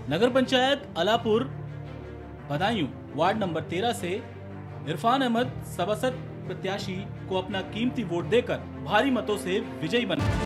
नगर panchayat Alapur Budaun ward number 13 से इरफान अहमद सभासद प्रत्याशी को अपना कीमती वोट देकर भारी मतों से विजयी बना।